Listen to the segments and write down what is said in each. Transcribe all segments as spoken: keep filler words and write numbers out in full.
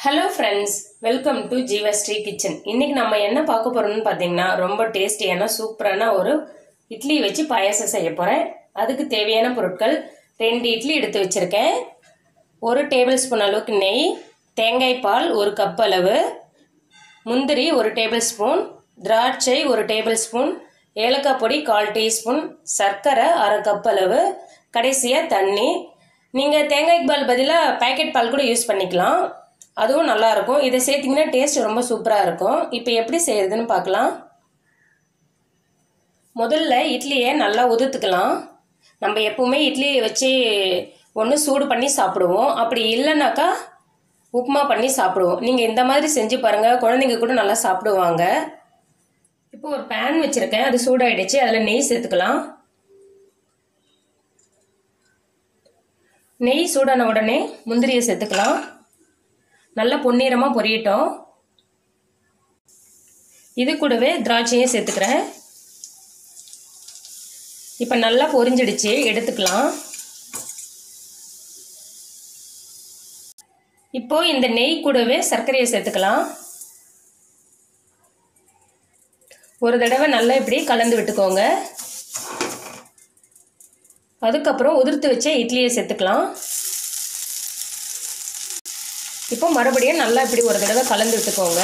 Hello friends, welcome to Jeevashree Kitchen. இன்னைக்கு நம்ம என்ன பார்க்க போறோம்னு பாத்தீங்கன்னா ரொம்ப டேஸ்டியான சூப்பரான ஒரு இட்லி வச்சு பாயாசம் செய்ய போறேன். அதுக்கு தேவையான பொருட்கள் ரெண்டு இட்லி எடுத்து வச்சிருக்கேன். ஒரு டேபிள்ஸ்பூன் அளவுக்கு நெய், தேங்காய் பால் ஒரு கப் அளவு, முந்திரி ஒரு டேபிள்ஸ்பூன், திராட்சை ஒரு டேபிள்ஸ்பூன், ஏலக்காய் பொடி கால் டீஸ்பூன், சர்க்கரை அரை கப் அளவு, கடைசியா தண்ணி. நீங்க தேங்காய் பால் பதிலா பாக்கெட் பால் கூட யூஸ் பண்ணிக்கலாம். அதுவும் நல்லா இருக்கும். இதை சேர்த்தீங்கன்னா டேஸ்ட் ரொம்ப சூப்பரா இருக்கும். இப்போ எப்படி செய்யறதுன்னு பார்க்கலாம். முதல்ல இட்லியை நல்லா உதுத்துக்கலாம். நம்ம எப்பவுமே இட்லி வச்சு ஒன்று சூடு பண்ணி சாப்பிடுவோம். அப்படி இல்லைனாக்கா உப்புமா பண்ணி சாப்பிடுவோம். நீங்கள் இந்த மாதிரி செஞ்சு பாருங்கள், குழந்தைங்க கூட நல்லா சாப்பிடுவாங்க. இப்போ ஒரு பேன் வச்சுருக்கேன், அது சூடாயிடுச்சு. அதில் நெய் சேர்த்துக்கலாம். நெய் சூடான உடனே முந்திரியை சேர்த்துக்கலாம். நல்லா பொன்னிறமாக பொரியட்டும். இது கூடவே திராட்சையும் சேர்த்துக்கிறேன். இப்போ நல்லா பொரிஞ்சிடுச்சு, எடுத்துக்கலாம். இப்போ இந்த நெய் கூடவே சர்க்கரையை சேர்த்துக்கலாம். ஒரு தடவை நல்லா இப்படி கலந்து விட்டுக்கோங்க. அதுக்கப்புறம் உதிர்த்து வச்ச இட்லியை சேர்த்துக்கலாம். இப்போ மறுபடியும் நல்லா இப்படி ஒரு தடவை கலந்து விட்டுக்கோங்க.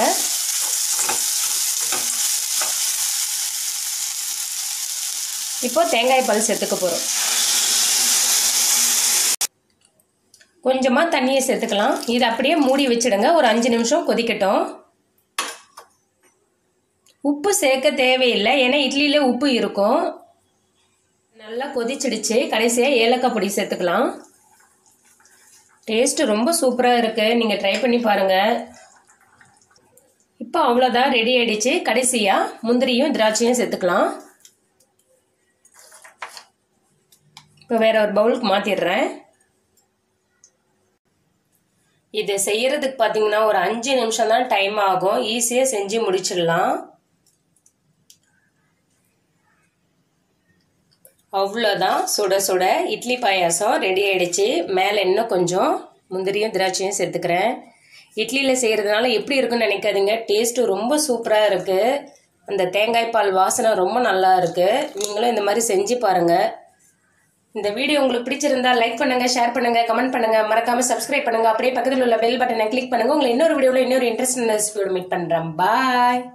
இப்போ தேங்காய் பால் சேர்த்துக்க போகிறோம். கொஞ்சமாக தண்ணியை சேர்த்துக்கலாம். இது அப்படியே மூடி வச்சிடுங்க, ஒரு அஞ்சு நிமிஷம் கொதிக்கட்டும். உப்பு சேர்க்க தேவையில்லை, ஏன்னா இட்லியில உப்பு இருக்கும். நல்லா கொதிச்சிடுச்சு. கடைசியாக ஏலக்காய் பொடி சேர்த்துக்கலாம். டேஸ்ட் ரொம்ப சூப்பராக இருக்கு, நீங்கள் ட்ரை பண்ணி பாருங்க. இப்போ அவ்வளோதான், ரெடி ஆயிடுச்சு. கடைசியாக முந்திரியும் திராட்சையும் சேர்த்துக்கலாம். இப்போ வேற ஒரு பவுலுக்கு மாற்றிடுறேன். இது செய்யறதுக்கு பார்த்தீங்கன்னா ஒரு அஞ்சு நிமிஷம் தான் டைம் ஆகும். ஈஸியாக செஞ்சு முடிச்சிடலாம். அவ்வளோதான், சுட சுட இட்லி பாயாசம் ரெடி ஆயிடுச்சு. மேலே இன்னும் கொஞ்சம் முந்திரியும் திராட்சையும் சேர்த்துக்கிறேன். இட்லியில் செய்கிறதுனால எப்படி இருக்குன்னு நினைக்காதீங்க, டேஸ்ட்டு ரொம்ப சூப்பராக இருக்குது. அந்த தேங்காய் பால் வாசனை ரொம்ப நல்லா இருக்குது. நீங்களும் இந்த மாதிரி செஞ்சு பாருங்கள். இந்த வீடியோ உங்களுக்கு பிடிச்சிருந்தா லைக் பண்ணுங்கள், ஷேர் பண்ணுங்கள், கமெண்ட் பண்ணுங்கள், மறக்காமல் சப்ஸ்கிரைப் பண்ணுங்கள். அப்படியே பக்கத்தில் உள்ள பெல் பட்டனை கிளிக் பண்ணுங்கள். உங்களை இன்னொரு வீடியோவில் இன்னொரு இன்ட்ரெஸ்டிங் ரெசிபியோட மீட் பண்ணுறேன். பாய்.